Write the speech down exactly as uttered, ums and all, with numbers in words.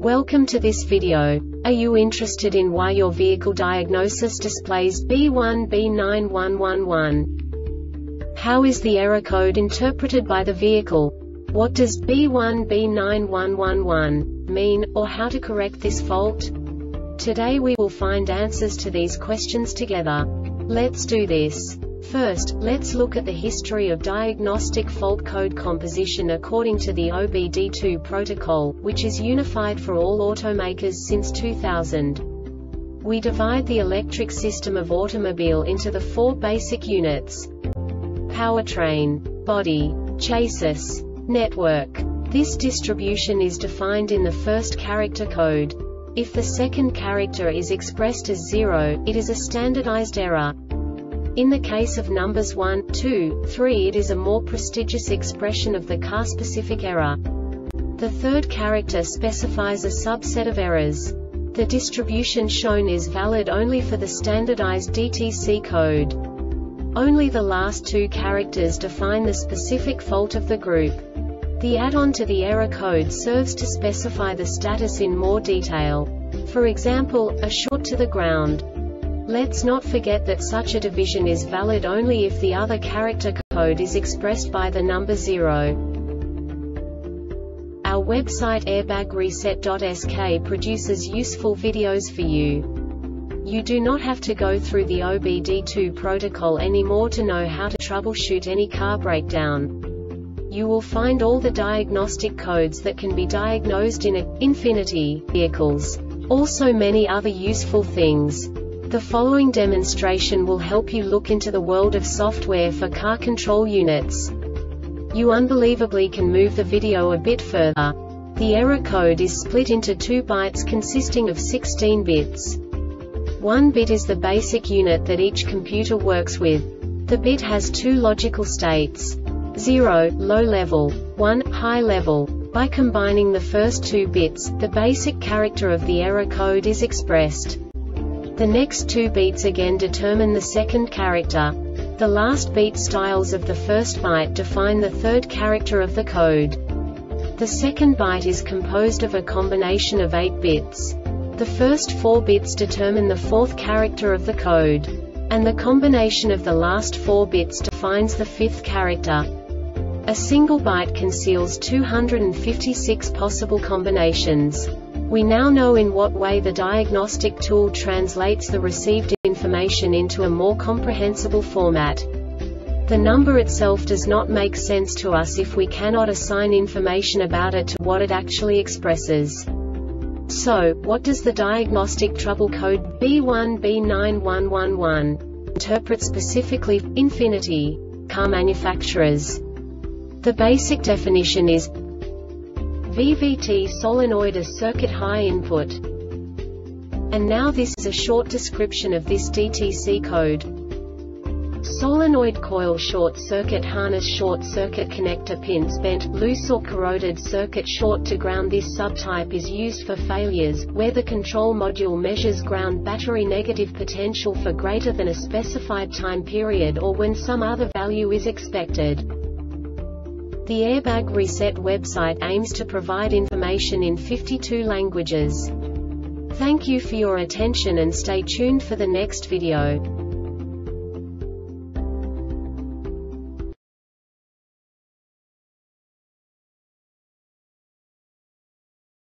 Welcome to this video. Are you interested in why your vehicle diagnosis displays B one B nine one one one? How is the error code interpreted by the vehicle? What does B one B nine one one one mean, or how to correct this fault? Today we will find answers to these questions together. Let's do this. First, let's look at the history of diagnostic fault code composition according to the O B D two protocol, which is unified for all automakers since two thousand. We divide the electric system of automobile into the four basic units: powertrain, body, chassis, network. This distribution is defined in the first character code. If the second character is expressed as zero, it is a standardized error. In the case of numbers one, two, three, it is a more prestigious expression of the car-specific error. The third character specifies a subset of errors. The distribution shown is valid only for the standardized D T C code. Only the last two characters define the specific fault of the group. The add-on to the error code serves to specify the status in more detail. For example, a short to the ground. Let's not forget that such a division is valid only if the other character code is expressed by the number zero. Our website airbag reset dot S K produces useful videos for you. You do not have to go through the O B D two protocol anymore to know how to troubleshoot any car breakdown. You will find all the diagnostic codes that can be diagnosed in a Infiniti vehicles. Also many other useful things. The following demonstration will help you look into the world of software for car control units. You unbelievably can move the video a bit further. The error code is split into two bytes consisting of sixteen bits. One bit is the basic unit that each computer works with. The bit has two logical states: zero, low level, one, high level. By combining the first two bits, the basic character of the error code is expressed. The next two beats again determine the second character. The last beat styles of the first byte define the third character of the code. The second byte is composed of a combination of eight bits. The first four bits determine the fourth character of the code. And the combination of the last four bits defines the fifth character. A single byte conceals two hundred fifty-six possible combinations. We now know in what way the diagnostic tool translates the received information into a more comprehensible format. The number itself does not make sense to us if we cannot assign information about it to what it actually expresses. So, what does the diagnostic trouble code B one B nine one one one interpret specifically for Infiniti car manufacturers? The basic definition is V V T solenoid as circuit high input. And now this is a short description of this D T C code. Solenoid coil short circuit harness short circuit connector pins bent, loose or corroded circuit short to ground. This subtype is used for failures, where the control module measures ground battery negative potential for greater than a specified time period or when some other value is expected. The Airbag Reset website aims to provide information in fifty-two languages. Thank you for your attention and stay tuned for the next video.